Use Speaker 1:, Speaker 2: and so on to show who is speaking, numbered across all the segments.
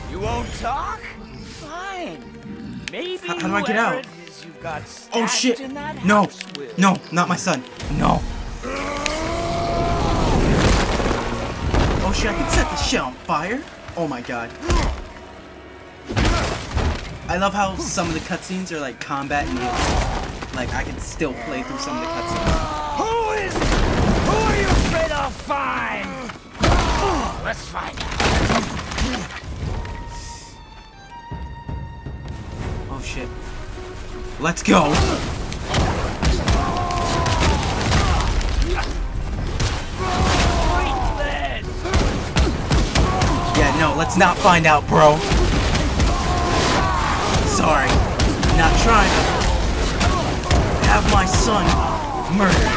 Speaker 1: You won't talk? Fine. Maybe
Speaker 2: how do I get out?
Speaker 1: You've got
Speaker 2: Oh shit!
Speaker 1: in that
Speaker 2: No,
Speaker 1: house will.
Speaker 2: no, not my son. No. Oh shit! I can set this shit on fire. Oh my god. I love how some of the cutscenes are like combat and like I can still play through some of the cutscenes.
Speaker 1: Who are you afraid I'll find? Let's find out.
Speaker 2: Oh shit. Let's go. Yeah, no, let's not find out, bro. Sorry. Not trying to have my son murdered.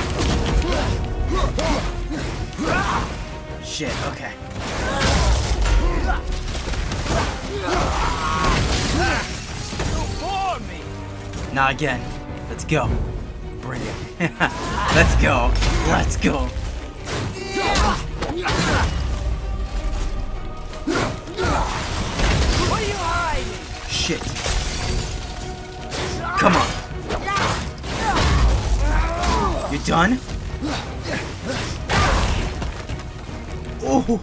Speaker 2: Shit, okay. Not again. Let's go. Bring it. Let's go. Let's go.
Speaker 1: What are you hiding?
Speaker 2: Shit. Come on. You done? Oh.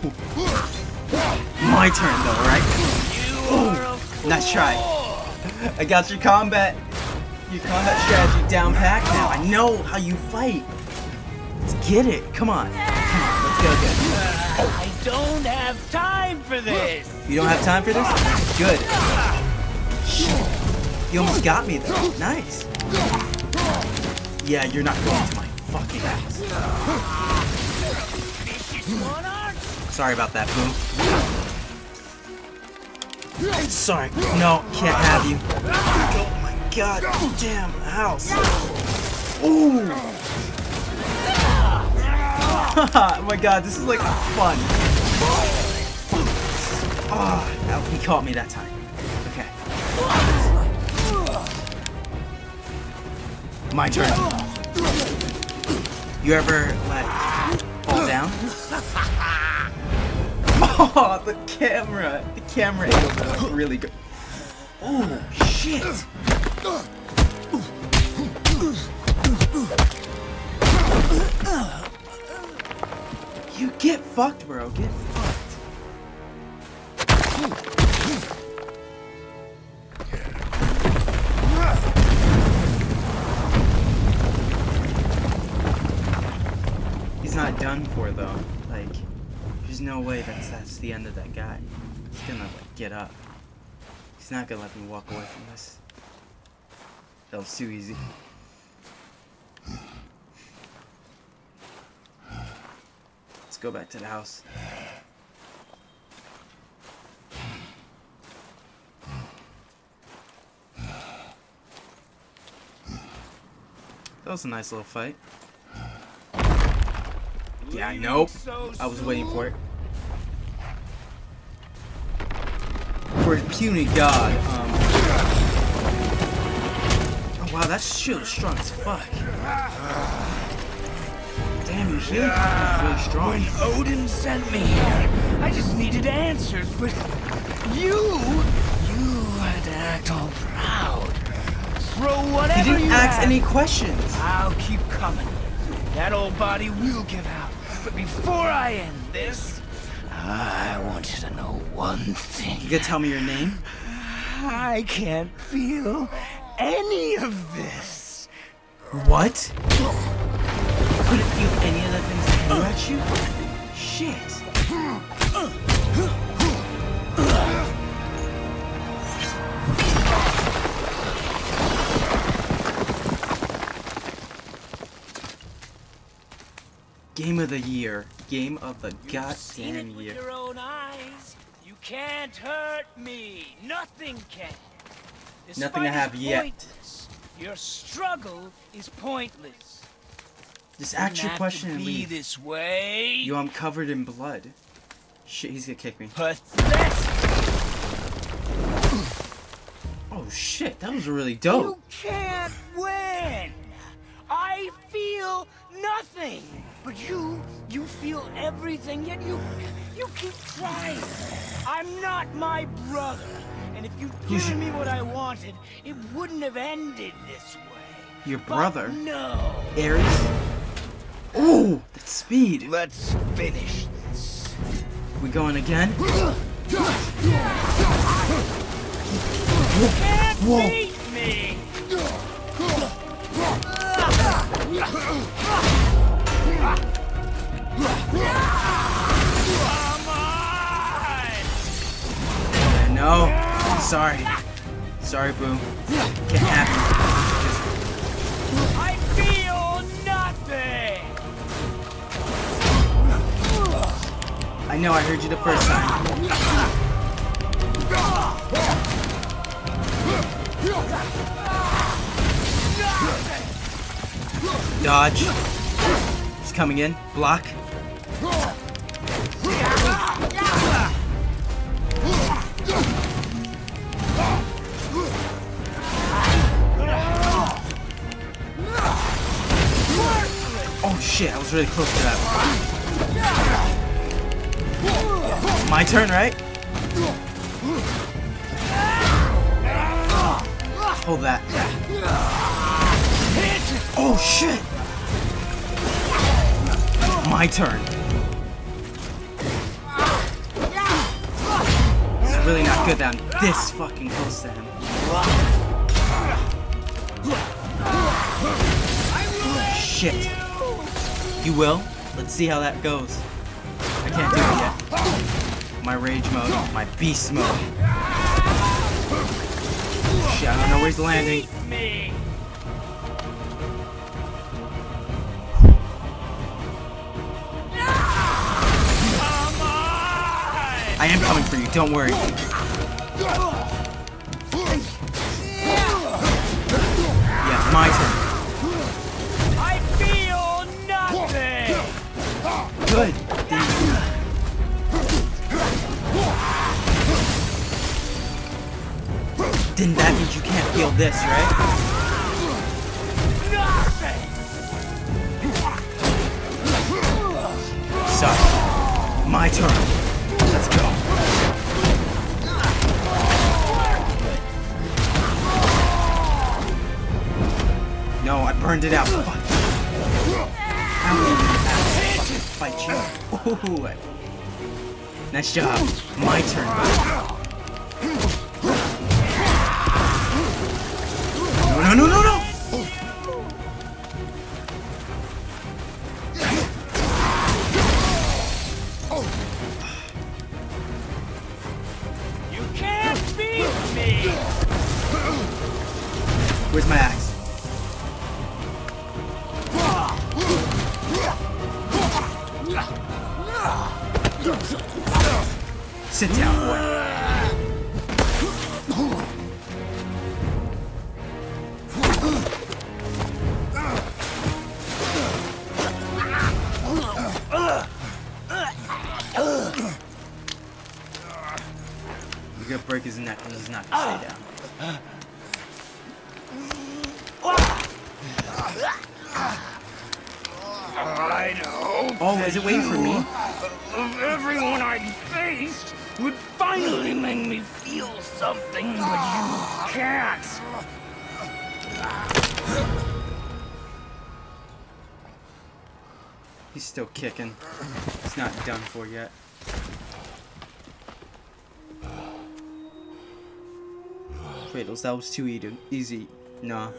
Speaker 2: My turn though, right? Oh. Nice try. I got your combat strategy down pat now. I know how you fight. Let's get it. Come on. Come on. Let's go again.
Speaker 1: I don't have time for this.
Speaker 2: You don't have time for this? Good. Shit. You almost got me though. Nice. Yeah, you're not going to my fucking house. Sorry about that, Boom. Sorry. No, can't have you. Oh my god. Damn house. Ooh. Oh my god, this is like fun. Ah, oh, he caught me that time. Okay. My turn. You ever like fall down? Oh, the camera angle was really good. Oh shit! You get fucked, bro. Get fucked. He's not done for though. Like, there's no way that's the end of that guy. He's gonna like get up. He's not gonna let me walk away from this. That was too easy. Let's go back to the house. That was a nice little fight. Yeah, nope. I was waiting for it. For his puny god, oh wow, that shit was strong as fuck. Damn, your healing is really strong.
Speaker 1: When Odin sent me here, I just needed answers, but you had to act all proud. Throw whatever
Speaker 2: He didn't
Speaker 1: you
Speaker 2: ask
Speaker 1: have.
Speaker 2: any questions.
Speaker 1: I'll keep coming. That old body will give out. But before I end this, I want you to know one thing.
Speaker 2: You could tell me your name?
Speaker 1: I can't feel any of this.
Speaker 2: What? You couldn't feel any of the things that threw at you? Shit. Game of the year. Game of the goddamn year.
Speaker 1: With your own eyes. You can't hurt me. Nothing can.
Speaker 2: Nothing I have yet.
Speaker 1: Pointless. Your struggle is pointless.
Speaker 2: Just ask your question and leave.
Speaker 1: This way.
Speaker 2: Yo, I'm covered in blood. Shit, he's gonna kick me.
Speaker 1: Pathetic.
Speaker 2: Oh shit, that was really dope.
Speaker 1: You can't win. I feel nothing. But you feel everything, yet you keep trying. I'm not my brother. And if you'd given me what I wanted, it wouldn't have ended this way.
Speaker 2: Your brother?
Speaker 1: But no.
Speaker 2: Ares? Ooh, that speed.
Speaker 1: Let's finish this.
Speaker 2: We going again?
Speaker 1: Can't
Speaker 2: Whoa.
Speaker 1: beat me. Come on.
Speaker 2: No. Sorry. Sorry, Boo. Can't happen.
Speaker 1: I feel nothing.
Speaker 2: I know I heard you the first time. Dodge. He's coming in. Block. Oh shit, I was really close to that. My turn, right? Hold that. Oh shit! My turn. It's really not good that I'm this fucking close to him. Shit. You will? Let's see how that goes. I can't do it yet. My rage mode, my beast mode. Shit, I don't know where he's landing.
Speaker 1: Me. Come on.
Speaker 2: I am coming for you, don't worry. Yeah, my turn.
Speaker 1: I feel nothing.
Speaker 2: Good. Then that means you can't feel this, right?
Speaker 1: Nothing.
Speaker 2: So, my turn. Let's go. No, I burned it out. Fuck. I don't even have to fight you. Ooh. Nice job. My turn. No, no, no, no!
Speaker 1: You can't beat me.
Speaker 2: Where's my axe? Sit down, boy. You're gonna break his neck and he's not gonna stay down.
Speaker 1: I know.
Speaker 2: Oh, is it waiting for me?
Speaker 1: Of everyone I faced would finally make me feel something, but you can't.
Speaker 2: He's still kicking. It's not done for yet. Kratos, that was too easy. Nah.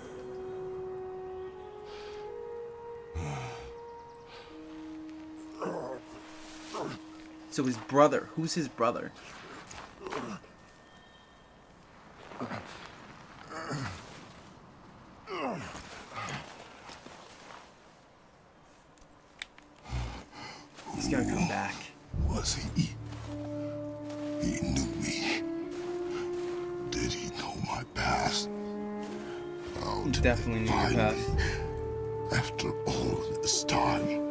Speaker 2: So his brother. Who's his brother? He's gonna come back.
Speaker 3: Was he? He knew me. Did he know my past? How
Speaker 2: He
Speaker 3: did
Speaker 2: definitely
Speaker 3: they
Speaker 2: knew your
Speaker 3: find
Speaker 2: past.
Speaker 3: me after all this time?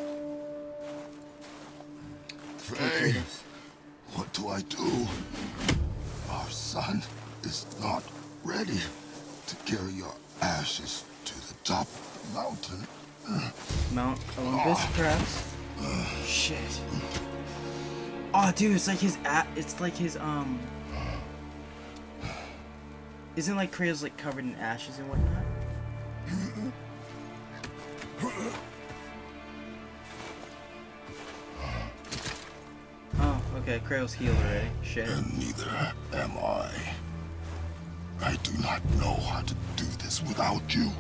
Speaker 3: Faye, what do I do? Our son is not ready to carry your ashes to the top of the mountain
Speaker 2: Mount Olympus, perhaps? Shit. Oh, dude, it's like his Isn't like Kratos like covered in ashes and whatnot? Oh, okay, Kratos healed already. Shit.
Speaker 3: And neither am I. I do not know how to do this without you.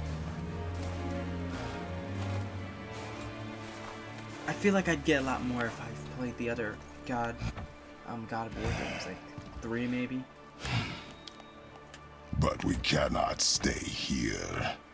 Speaker 2: I feel like I'd get a lot more if I played the other God of War games, like 3 maybe.
Speaker 3: But we cannot stay here.